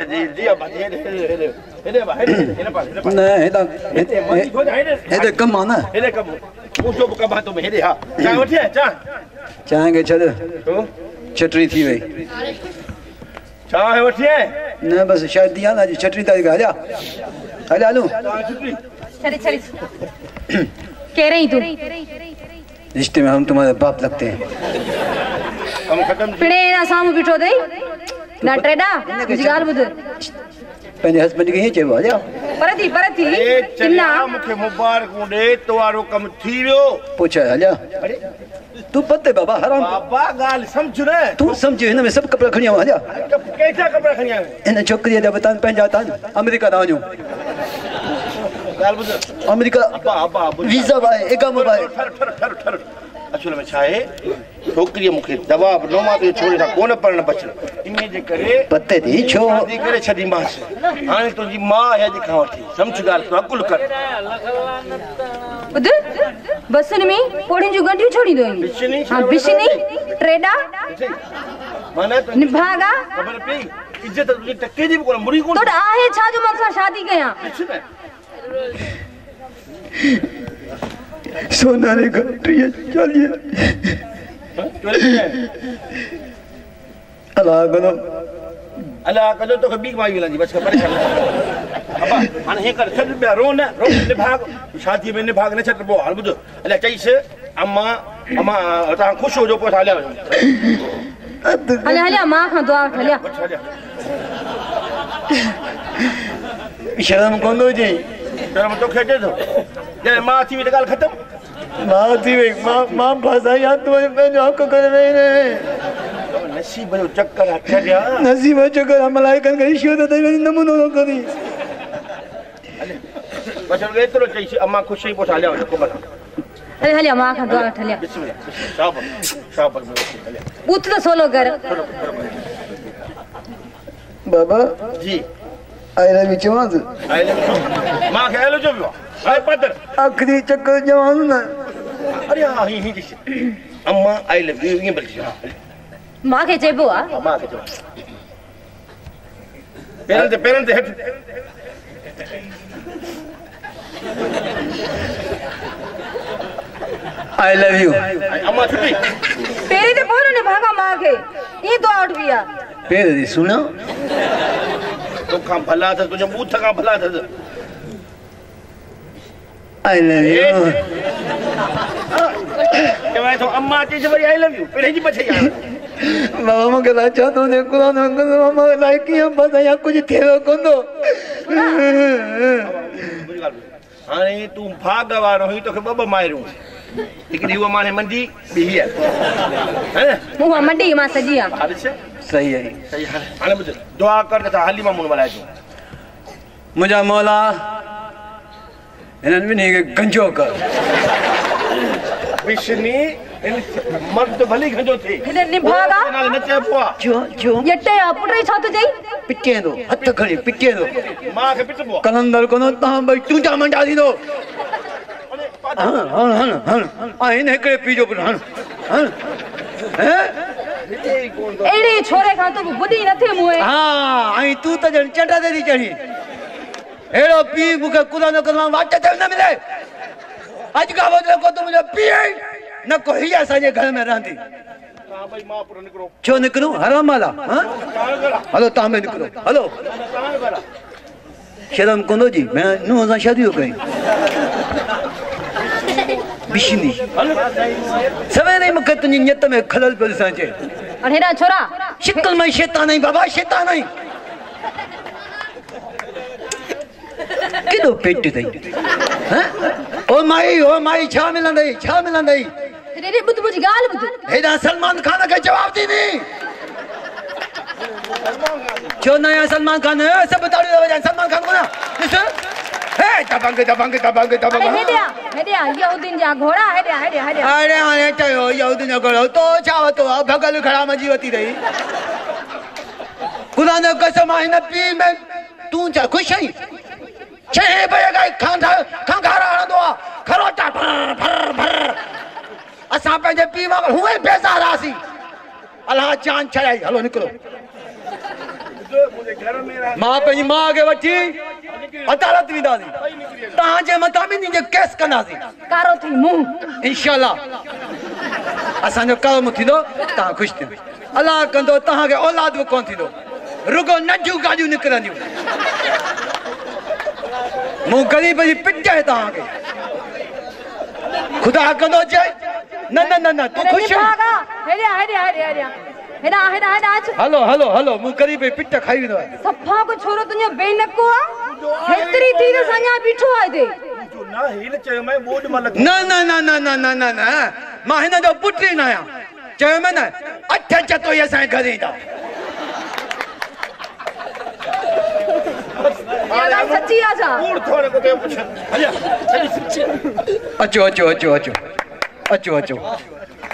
जी अब हेदे बा हेदे कम आना हेदे कम पूछो कम तो हेदे हां चाय वठे चाय के छद छटरी थी वई चाय वठे न बस शायद दिया ना जी छटरी तारीख आ जा हलो चली चली कह रही तू रिश्ते में हम तुम्हारे बाप लगते हैं हम खत्म पिणे ना सामू बिठो दई ना ट्रेडा जिगाल बुध पंहिंजे हस्बैंड खे हीअं चइबो आहे जा परती चिन्ना मूंखे मुबारक ॾे तवारो कम थी वियो पुछ हलिया तू पते बाबा हराम बाबा ॻाल्हि सम्झ न तू सम्झ हिन में सभु कपिड़ा खणी आऊं हलिया कैसा कपिड़ा खणी आयो हिन छोकिरीअ जा बतान पंहिंजा तान अमेरिका था वञूं ॻाल्हि ॿुध अमेरिका अब्बा वीज़ा आहे इकामत आहे ठर असल में छा आहे छोकिरीअ मूंखे दवा बि नो मां तो छोड़े सां कोन पढ़ण बचल इन जे करे पते थी छो शादी करे छॾीमांसि हाणे तुंहिंजी मां आहे अॼु खां वठी सम्झ ॻाल्हि तूं अकुल कर ॿुध बसुनि में पोड़ियुनि जूं गंढियूं छोड़ींदो हां बिशनी ट्रेडा माना निभागा ख़बर पई इज्जत तुंहिंजी टके जी बि कोन मुड़ी कोन तो आहे छा जो मां सां शादी कयां सोना ने घंटिया चलिए अल्लाह कदो तो बीक माई मिलंदी बस परेशान अब्बा हाणे हे कर छॾ ॿिया रो निभाग शादी में निभाग न छॾिबो हाणे ॿुध अल्लाह चईसि अम्मा तव्हां ख़ुशि हुजो पोइ हलिया हलिया मां खां दुआ वठ हलिया शर्म कोन थो अचे शर्म तोखे अचे थो ॼण मां थी वई त ॻाल्हि ख़तमु मां थी वई मां फसाई तू पंहिंजो हक़ करे वई नसीब जो चक्कर आहे छॾिया नसीब जो चक्कर मलाइकनि खे इश्यो त तई नमूनो न करी बस एतिरो चईसि अम्मा ख़ुशि ई पोइ हलिया वञो को अरे हलिया मां खां दुआ वठ हलिया शाबाश बूथ तो सोलो कर बाबा जी आई लव यू चवांस मां खे हेलो जो वियो हाय पदर आखिरी चक्कर जवान न अरे हां ही जी अम्मा आई लव यू ये बल्कि मां के चेबो आ मां के चो पेरन ते हट आई लव यू अम्मा छुट्टी पेरी ते बोलो ने भागा मां के ये तो आउट विया पेरी सुनो तो खां भला था तुझे बूथ खां भला था आई लव यू के भाई तो अम्मा चीज वरी आई लव यू पेरे जी बचे यार बाबा के लाचा तो ने कुरान अंकल मामा लाइक ही बस या कुछ थेरो कोंदो हाने तू भाग वारो ही तो के बब मारू हिकड़ी वो माने मंडी बी है मुआ मंडी मां सजिया सही है हाने बुझ दुआ कर त हाली मां मुन मलाए जो मुजा मौला इन्हनि बिन्ही खे गंजो कर विष्णी मर्द तो भली गंजो थे हिने निभागा नाले न चइबो आ जो यटे पुटे छा तो जई पिटे दो हथ खणी पिटे दो मां के पिटबो कलंदर कोन ता भाई टूटा मंडा दी दो हन आइन एकड़े पीजो हन एड़े छोरे खां तो बुधी न थे मुए हां आई तू त जण चंडा दे दी चढ़ी एड़ो पी मुके कुदा न करवा वाट ते न मिले आज का बदले को तो मुझे पी न को ही असाजे घर में रहंदी हां भाई मां पुरो निकरो छो निकरो हराम वाला हां हेलो ता में निकरो हेलो शर्म कोंदो जी मैं नु सा शादी हो गई बिशनी सवेरे मुके तुनी नियत में खलल पर साचे अहेरा छोरा शिकल में शैतान नहीं बाबा शैतान नहीं किदो पेट दई हैं ओ माई छा मिलंदई रे बुध बुझ गाल बुध हेदा सलमान खान के जवाब दी नी जो नया सलमान खान है सब बता दो सलमान खान को ना हे दबंग हेदिया यहूदीन जा घोड़ा हेदिया अरे चयो यहूदीन घोड़ा तो छा तो भगल खड़ा मजी होती रही खुदा ने कसम है न पी में तू जा खुश है छे बजे खंगारा हणंदो आ खरोटा भर भर असां पंहिंजे पी वांगुरु हुए बेज़ार आसीं अल्लाह जान छड़ाई हलो निकरो मुझे घर में रह मां पंहिंजी मां खे वठी अदालत वेंदासीं तव्हांजे मथां बि नीचे केस कंदासीं कारो थी मुंह इंशाअल्लाह असांजो कर्म थींदो तव्हां ख़ुशि थींदो अलाह कंदो तव्हांखे औलाद बि कोन थींदो रुगो नंढियूं गाॾियूं निकिरंदियूं मूं ग़रीब जी पिटाए तव्हांखे ख़ुदा कंदो चए न न न न तूं ख़ुशि हलो हलो हलो मूं ग़रीब जी पिट खाई वेंदो आहे सफ़ा को छोरो तुंहिंजो बेनको आहे हेतिरी थी त अञा बीठो आहे हिते ना हिन चयो मैं बोर्ड में लग न न न न न न न न मां हिन जो पुट ई न आहियां चयो मैं न 8 चतोई असांजे घर ईंदा सच्ची आहे छा कूड़ थोड़े को के पुछ हलिया सच्ची अचो अचो अचो अचो अचो अचो